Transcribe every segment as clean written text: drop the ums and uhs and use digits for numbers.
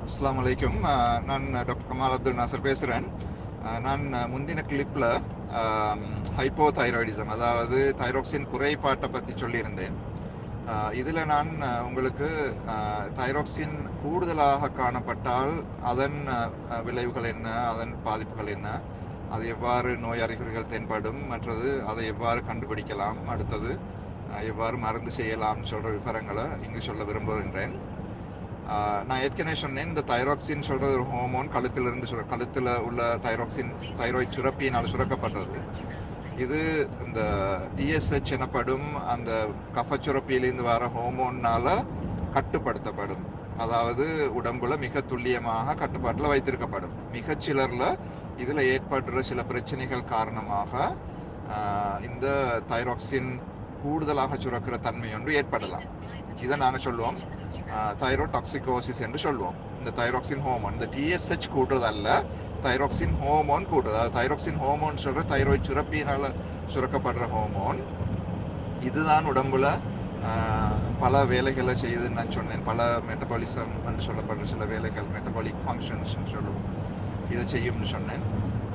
அஸ்ஸலாமு அலைக்கும். நான் டாக்டர் கமால் அப்துல் நாசர் பேசுகிறேன். நான் முந்தின கிளிப்பில் ஹைப்போதைராய்டிசம், அதாவது தைராக்சின் குறைபாட்டை பற்றி சொல்லியிருந்தேன். இதில் நான் உங்களுக்கு தைராக்சின் கூடுதலாக காணப்பட்டால் அதன் விளைவுகள் என்ன, அதன் பாதிப்புகள் என்ன, அது எவ்வாறு நோய் அறிகுறிகள் தென்படும், மற்றது அதை எவ்வாறு கண்டுபிடிக்கலாம், அடுத்தது எவ்வாறு மருந்து செய்யலாம்னு சொல்கிற விவரங்களை இங்கு சொல்ல விரும்புகின்றேன். நான் ஏற்கனவே சொன்னேன், இந்த தைராக்சின் சொல்கிற ஒரு ஹோமோன் கழுத்தில் உள்ள தைராய்டு சுரப்பியினால் சுரக்கப்படுறது. இது இந்த டிஎஸ்ஹெச் எனப்படும் அந்த கஃபச்சுரப்பியிலிருந்து வர ஹோமோன்னால கட்டுப்படுத்தப்படும். அதாவது உடம்புல மிக துல்லியமாக கட்டுப்பாட்டில் வைத்திருக்கப்படும். மிகச்சிலரில் இதில் ஏற்படுற சில பிரச்சனைகள் காரணமாக இந்த தைராக்சின் கூடுதலாக சுரக்கிற தன்மை ஒன்று ஏற்படலாம். இதை நாங்கள் சொல்லுவோம் தைரோடாக்சிகோசிஸ் என்று சொல்லுவோம். இந்த தைராக்சின் ஹோமோன், இந்த டிஎஸ்ஹெச் கூடுறது அல்ல, தைராக்சின் ஹோமோன் கூடுறது. அதாவது தைராக்சின் ஹோமோன் சொல்கிற தைராய்டு சுரப்பியினால் சுரக்கப்படுற ஹோமோன். இதுதான் உடம்புல பல வேலைகளை செய்யுதுன்னு நான் சொன்னேன். பல மெட்டபாலிசம் என்று சொல்லப்படுற சில வேலைகள், மெட்டபாலிக் ஃபங்க்ஷன்ஸ் சொல்லுவோம், இதை செய்யும்னு சொன்னேன்.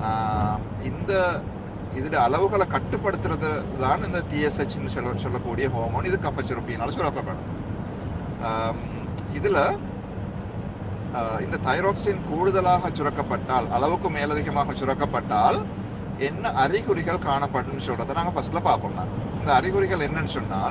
இதோட அளவுகளை கட்டுப்படுத்துறது தான் இந்த டிஎஸ்ஹெச்னு சொல்லக்கூடிய ஹோமோன். இது கஃபச்சுரப்பியினால் சுரக்கப்படும். இதில் இந்த தைராக்சின் கூடுதலாக சுரக்கப்பட்டால், அளவுக்கு மேலதிகமாக சுரக்கப்பட்டால் என்ன அறிகுறிகள் காணப்படும் சொல்றதை நாங்கள் ஃபர்ஸ்ட்ல பார்ப்போம். இந்த அறிகுறிகள் என்னன்னு சொன்னால்,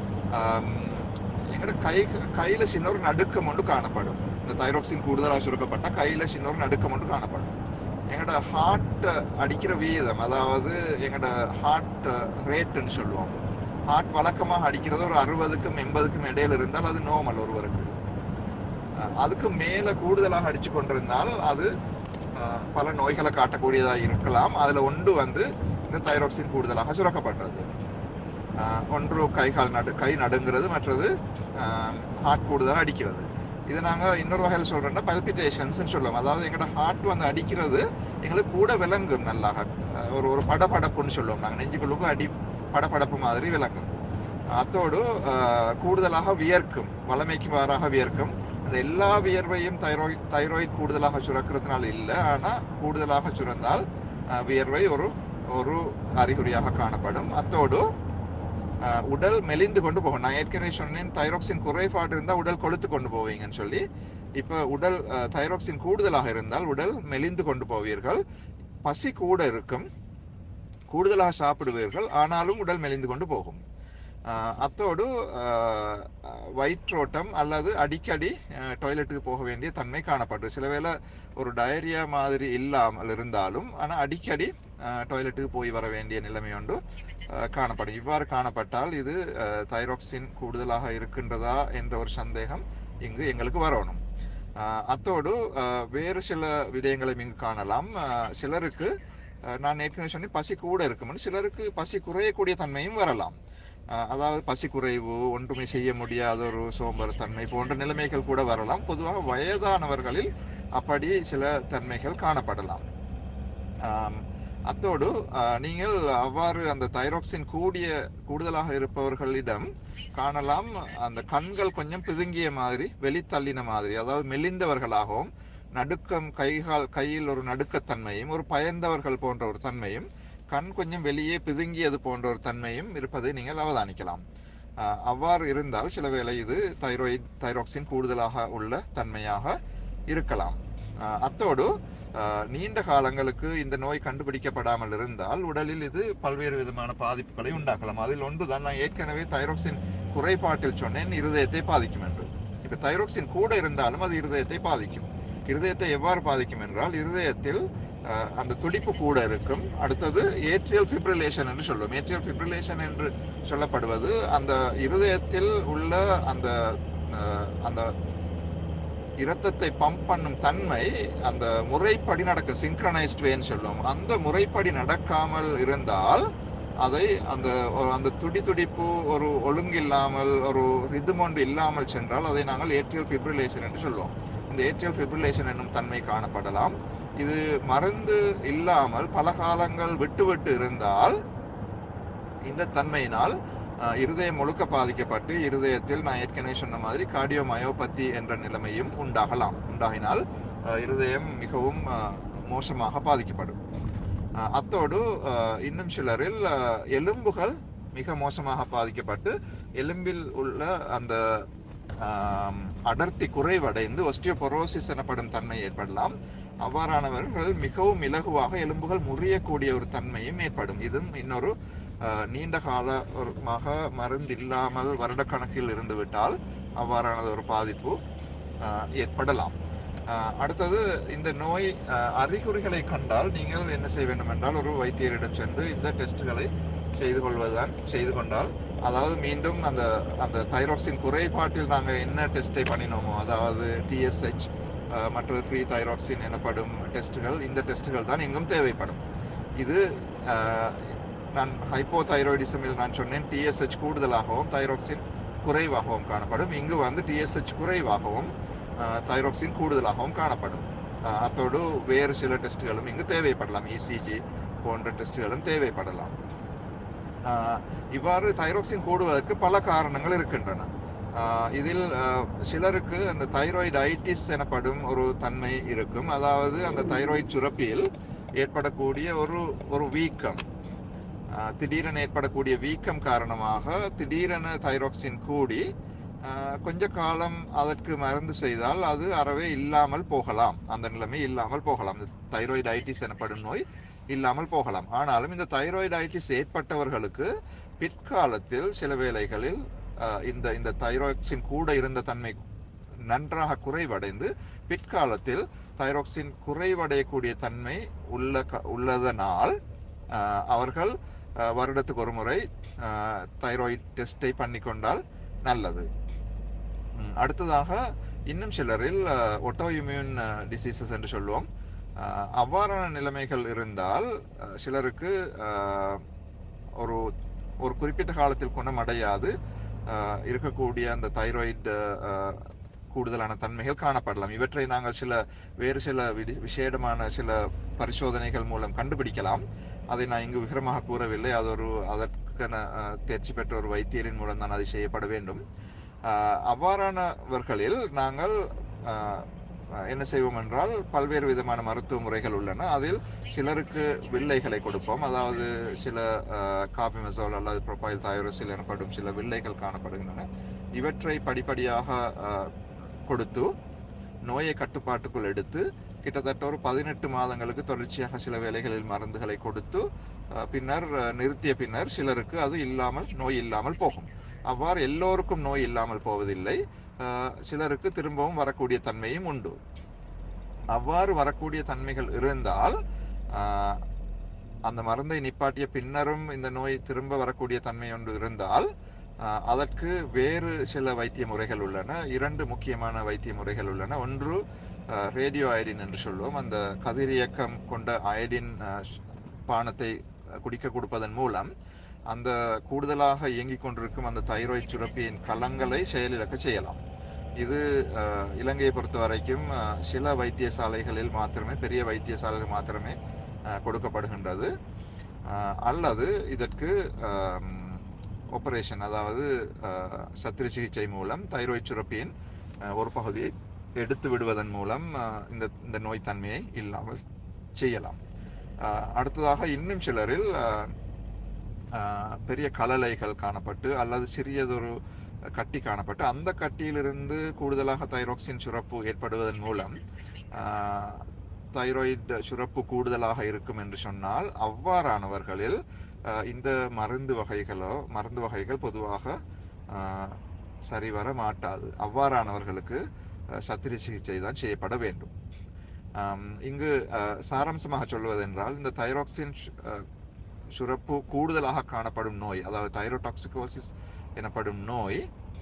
எங்களோட கையில சின்ன ஒரு நடுக்கம் ஒன்று காணப்படும். இந்த தைராக்சின் கூடுதலாக சுரக்கப்பட்டால் கையில சின்ன ஒரு நடுக்கம் ஒன்று காணப்படும். எங்களோட ஹார்ட் அடிக்கிற வீதம், அதாவது எங்களோட ஹார்ட் ரேட்டுன்னு சொல்லுவோம். ஹார்ட் வழக்கமாக அடிக்கிறது ஒரு 60க்கும் 80க்கும் இடையில இருந்தால் அது நார்மல் ஒருவருக்கு. அதுக்கு மேல கூடுதலாக அடிச்சு கொண்டிருந்தால் அது பல நோய்களை காட்டக்கூடியதாக இருக்கலாம். அதுல ஒன்று இந்த தைராக்சின் கூடுதலாக சுரக்கப்படுறது. ஒன்று கை நடுங்கிறது, மற்றது ஹார்ட் கூடுதலாக அடிக்கிறது. இதை நாங்கள் இன்னொரு வகையில் சொல்றோம்னா பல்பிட்டேஷன்ஸ்ன்னு சொல்லுவோம். அதாவது எங்களோட ஹார்ட் அடிக்கிறது எங்களுக்கு கூட விளங்கும், நல்லா ஒரு படபடப்புன்னு சொல்லுவோம். நாங்கள் நெஞ்சுக்குள்ளுக்கு படபடப்பு மாதிரி விளங்கும். அத்தோடு கூடுதலாக வியர்க்கும், வளமைக்கு மாறாக வியர்க்கும். அந்த எல்லா வியர்வையும் தைராய்டு கூடுதலாக சுரக்கிறதுனால இல்லை, ஆனால் கூடுதலாக சுரந்தால் வியர்வை ஒரு அறிகுறியாக காணப்படும். அத்தோடு உடல் மெலிந்து கொண்டு போகும். நான் ஏற்கனவே சொன்னேன், தைராக்சின் குறைபாடு இருந்தால் உடல் கொழுத்து கொண்டு போவீங்கன்னு சொல்லி. இப்போ உடல் தைராக்சின் கூடுதலாக இருந்தால் உடல் மெலிந்து கொண்டு போவீர்கள். பசி கூட இருக்கும், கூடுதலாக சாப்பிடுவீர்கள், ஆனாலும் உடல் மெலிந்து கொண்டு போகும். அத்தோடு வயிற்றோட்டம் அல்லது அடிக்கடி டாய்லெட்டுக்கு போக வேண்டிய தன்மை காணப்படும். சில வேளை ஒரு டயரியா மாதிரி இல்லாமல் இருந்தாலும் ஆனால் அடிக்கடி டாய்லெட்டுக்கு போய் வர வேண்டிய நிலைமை ஒன்று காணப்படும். இவ்வாறு காணப்பட்டால் இது தைராக்சின் கூடுதலாக இருக்கின்றதா என்ற ஒரு சந்தேகம் இங்கு எங்களுக்கு வரணும். அத்தோடு வேறு சில விடயங்களை இங்கு காணலாம். சிலருக்கு நான் ஏற்கனவே சொன்னேன் பசி கூட இருக்கும்னு, சிலருக்கு பசி குறையக்கூடிய தன்மையும் வரலாம். அதாவது பசி குறைவு, ஒன்றுமே செய்ய முடியாத ஒரு சோம்பேறித்தன்மை போன்ற நிலைமைகள் கூட வரலாம். பொதுவாக வயதானவர்களில் அப்படி சில தன்மைகள் காணப்படலாம். அத்தோடு நீங்கள் அவ்வாறு அந்த தைராக்சின் கூடுதலாக இருப்பவர்களிடம் காணலாம் அந்த கண்கள் கொஞ்சம் பிதுங்கிய மாதிரி, வெளித்தள்ளின மாதிரி, அதாவது மெலிந்தவர்களாகவும், நடுக்கம், கையில் ஒரு நடுக்கத்தன்மையும், ஒரு பயந்தவர்கள் போன்ற ஒரு தன்மையும், கண் கொஞ்சம் வெளியே பிதுங்கியது போன்ற ஒரு தன்மையும் இருப்பதை நீங்கள் அவதானிக்கலாம். அவ்வாறு இருந்தால் சில வேளை இது தைராக்சின் கூடுதலாக உள்ள தன்மையாக இருக்கலாம். அத்தோடு நீண்ட காலங்களுக்கு இந்த நோய் கண்டுபிடிக்கப்படாமல் இருந்தால் உடலில் இது பல்வேறு விதமான பாதிப்புகளை உண்டாக்கலாம். அதில் ஒன்றுதான் நான் ஏற்கனவே தைராக்சின் குறைபாட்டில் சொன்னேன், இருதயத்தை பாதிக்கும் என்று. இப்ப தைராக்சின் கூட இருந்தாலும் அது இருதயத்தை பாதிக்கும். இருதயத்தை எவ்வாறு பாதிக்கும் என்றால், இருதயத்தில் அந்த துடிப்பு கூட இருக்கும். அடுத்தது ஏட்ரியல் ஃபிப்ரிலேஷன் என்று சொல்லுவோம். ஏட்ரியல் ஃபிப்ரிலேஷன் என்று சொல்லப்படுவது அந்த இருதயத்தில் உள்ள அந்த இரத்தத்தை பம்ப் பண்ணும் தன்மை அந்த முறைப்படி நடக்க, சிங்க்ரனைஸ்ட் வேன்னு சொல்லுவோம். அந்த முறைப்படி நடக்காமல் இருந்தால் அதை அந்த துடிப்பு ஒரு ஒழுங்கில்லாமல், ஒரு ரிதம் ஒன்று இல்லாமல் சென்றால் அதை நாங்கள் ஏட்ரியல் ஃபிப்ரிலேஷன் என்று சொல்லுவோம். இந்த ஏட்ரியல் ஃபிப்ரிலேஷன் என்னும் தன்மை காணப்படலாம். இது மருந்து இல்லாமல் பல காலங்கள் விட்டு இருந்தால் இந்த தன்மையினால் இருதயம் முழுக்க பாதிக்கப்பட்டு இருதயத்தில் நான் ஏற்கனவே சொன்ன மாதிரி கார்டியோமயோபதி என்ற நிலைமையும் உண்டாகினால் இருதயம் மிகவும் மோசமாக பாதிக்கப்படும். அத்தோடு இன்னும் சிலரில் எலும்புகள் மிக மோசமாக பாதிக்கப்பட்டு எலும்பில் உள்ள அந்த அடர்த்தி குறைவடைந்து ஒஸ்டியோபொரோசிஸ் எனப்படும் தன்மை ஏற்படலாம். அவ்வாறானவர்கள் மிகவும் இலகுவாக எலும்புகள் முறியக்கூடிய ஒரு தன்மையும் ஏற்படும். இதுவும் இன்னொரு நீண்ட காலமாக மருந்து இல்லாமல் வருடக்கணக்கில் இருந்து விட்டால் அவ்வாறான ஒரு பாதிப்பு ஏற்படலாம். அடுத்தது, இந்த நோய் அறிகுறிகளை கண்டால் நீங்கள் என்ன செய்ய வேண்டும் என்றால் ஒரு வைத்தியரிடம் சென்று இந்த டெஸ்ட்களை செய்து கொண்டால், அதாவது மீண்டும் அந்த அந்த தைராக்சின் குறைபாட்டில் நாங்கள் என்ன டெஸ்ட்டை பண்ணினோமோ, அதாவது TSH மற்றது ஃப்ரீ தைராக்சின் எனப்படும் டெஸ்ட்டுகள், இந்த டெஸ்ட்டுகள் தான் எங்கும் தேவைப்படும். இது நான் ஹைப்போதைராய்டிசமில் நான் சொன்னேன் TSH கூடுதலாகவும் தைராக்சின் குறைவாகவும் காணப்படும். இங்கு வந்து TSH குறைவாகவும் தைராக்சின் கூடுதலாகவும் காணப்படும். அத்தோடு வேறு சில டெஸ்ட்டுகளும் இங்கு தேவைப்படலாம். ECG போன்ற டெஸ்ட்டுகளும் தேவைப்படலாம். இவ்வாறு தைராக்சின் கூடுவதற்கு பல காரணங்கள் இருக்கின்றன. இதில் சிலருக்கு அந்த தைராய்டைட்டிஸ் எனப்படும் ஒரு தன்மை இருக்கும். அதாவது அந்த தைராய்டு சுரப்பியில் ஏற்படக்கூடிய ஒரு வீக்கம், திடீரென ஏற்படக்கூடிய வீக்கம் காரணமாக திடீரென தைராக்சின் கூடி கொஞ்ச காலம் அதற்கு மருந்து செய்தால் அது அறவே இல்லாமல் போகலாம். அந்த நிலைமை இல்லாமல் போகலாம். இந்த தைராய்டைட்டிஸ் எனப்படும் நோய் இல்லாமல் போகலாம். ஆனாலும் இந்த தைராய்டைட்டிஸ் ஏற்பட்டவர்களுக்கு பிற்காலத்தில் சில வேளைகளில் இந்த தைராக்சின் கூட இருந்த தன்மை நன்றாக குறைவடைந்து பிற்காலத்தில் தைராக்சின் குறைவடையக்கூடிய தன்மை உள்ளதனால் அவர்கள் வருடத்துக்கு ஒரு முறை தைராய்டு டெஸ்டை பண்ணிக்கொண்டால் நல்லது. அடுத்ததாக, இன்னும் சிலரில் ஒட்டோஇம்யூன் டிசீசஸ் என்று சொல்லுவோம். அவ்வாறான நிலைமைகள் இருந்தால் சிலருக்கு ஒரு குறிப்பிட்ட காலத்தில் குணமடையாது இருக்கக்கூடிய அந்த தைராய்டு கூடுதலான தன்மைகள் காணப்படலாம். இவற்றை நாங்கள் வேறு சில விசேடமான சில பரிசோதனைகள் மூலம் கண்டுபிடிக்கலாம். அதை நான் இங்கு விவரமாக கூறவில்லை. அதற்கென தேர்ச்சி பெற்ற ஒரு வைத்தியரின் மூலம் தான் அது செய்யப்பட வேண்டும். அவ்வாறானவர்களில் நாங்கள் என்ன செய்வோம் என்றால், பல்வேறு விதமான மருத்துவ முறைகள் உள்ளன. அதில் சிலருக்கு வில்லைகளை கொடுப்போம். அதாவது சில காபிமெசோல் அல்லது ப்ரோபைல் தைரோசில் எனப்படும் சில வில்லைகள் காணப்படுகின்றன. இவற்றை படிப்படியாக கொடுத்து நோயை கட்டுப்பாட்டுக்குள் எடுத்து கிட்டத்தட்ட ஒரு 18 மாதங்களுக்கு தொடர்ச்சியாக சில வேளைகளில் மருந்துகளை கொடுத்து பின்னர் நிறுத்திய பின்னர் சிலருக்கு அது நோய் இல்லாமல் போகும். அவ்வாறு எல்லோருக்கும் நோய் இல்லாமல் போவதில்லை. சிலருக்கு திரும்பவும் வரக்கூடிய தன்மையும் உண்டு. அவ்வாறு வரக்கூடிய தன்மைகள் இருந்தால் அந்த மருந்தை நிப்பாட்டிய பின்னரும் இந்த நோய் திரும்ப வரக்கூடிய தன்மை ஒன்று இருந்தால் அதற்கு வேறு சில வைத்திய முறைகள் உள்ளன. 2 முக்கியமான வைத்திய முறைகள் உள்ளன. ஒன்று ரேடியோ அயடின் என்று சொல்லுவோம். அந்த கதிரியக்கம் கொண்ட அயடின் பானத்தை கொடுப்பதன் மூலம் அந்த கூடுதலாக இயங்கிக் கொண்டிருக்கும் அந்த தைராய்டு சுரப்பியின் கலங்களை செயலிழக்க செய்யலாம். இது இலங்கையை பொறுத்த வரைக்கும் சில வைத்தியசாலைகளில் மாத்திரமே, பெரிய வைத்தியசாலைகள் மாத்திரமே கொடுக்கப்படுகின்றது. அல்லது இதற்கு ஆபரேஷன், அதாவது சத்திர சிகிச்சை மூலம் தைராய்டு சுரப்பியின் ஒரு பகுதியை எடுத்து விடுவதன் மூலம் இந்த நோய் தன்மையை இல்லாமல் செய்யலாம். அடுத்ததாக, இன்னும் சிலரில் பெரிய கலலைகள் காணப்பட்டு அல்லது சிறியதொரு கட்டி காணப்பட்டு அந்த கட்டியிலிருந்து கூடுதலாக தைராக்சின் சுரப்பு ஏற்படுவதன் மூலம் தைராய்டு சுரப்பு கூடுதலாக இருக்கும் என்று சொன்னால் அவ்வாறானவர்களில் இந்த மருந்து வகைகள் பொதுவாக சரிவர மாட்டாது. அவ்வாறானவர்களுக்கு சத்திர சிகிச்சை தான் செய்யப்பட வேண்டும். இங்கு சாராம்சமாக சொல்வதென்றால், இந்த தைராக்சின் சுரப்பு கூடுதலாக காணப்படும் நோய், அதாவது தைரோடாக்சிகோசிஸ் எனப்படும் நோய்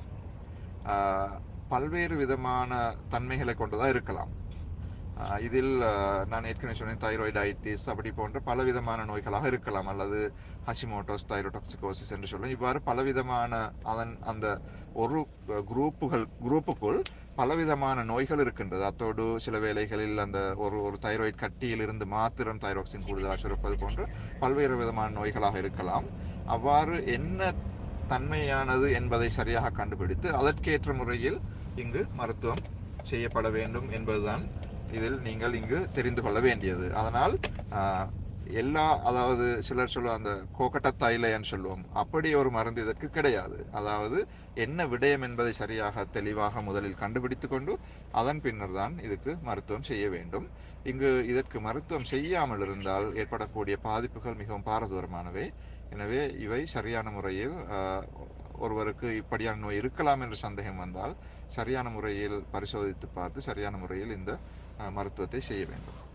பல்வேறு விதமான தன்மைகளை கொண்டதாக இருக்கலாம். இதில் நான் ஏற்கனவே சொன்னேன், தைராய்டைட்டிஸ் அப்படி போன்ற பலவிதமான நோய்களாக இருக்கலாம், அல்லது ஹஷிமோட்டோஸ் தைரோடாக்சிகோசிஸ் என்று சொல்லும். இவ்வாறு பலவிதமான அந்த ஒரு குரூப்புக்குள் பலவிதமான நோய்கள் இருக்கின்றது. அத்தோடு சில வேளைகளில் அந்த ஒரு தைராய்டு கட்டியில் இருந்து மாத்திரம் தைராக்சின் கூடுதலாக சுரப்பது போன்ற பல்வேறு விதமான நோய்களாக இருக்கலாம். அவ்வாறு என்ன தன்மையானது என்பதை சரியாக கண்டுபிடித்து அதற்கேற்ற முறையில் இங்கு மருத்துவம் செய்யப்பட வேண்டும் என்பதுதான் இதில் நீங்கள் இங்கு தெரிந்து கொள்ள வேண்டியது. அதனால் அதாவது சிலர் சொல்லுவோம் அந்த கோக்கட்ட தைலைன்னு சொல்லுவோம், அப்படி ஒரு மருந்து இதற்கு கிடையாது. அதாவது என்ன விடயம் என்பதை சரியாக தெளிவாக முதலில் கண்டுபிடித்து கொண்டு அதன் பின்னர் தான் இதுக்கு மருத்துவம் செய்ய வேண்டும். இங்கு இதற்கு மருத்துவம் செய்யாமல் இருந்தால் ஏற்படக்கூடிய பாதிப்புகள் மிகவும் பாரதூரமானவை. எனவே இவை சரியான முறையில் ஒருவருக்கு இப்படியான நோய் இருக்கலாம் என்ற சந்தேகம் வந்தால் சரியான முறையில் பரிசோதித்து பார்த்து சரியான முறையில் இந்த மருத்துவத்தை செய்ய வேண்டும்.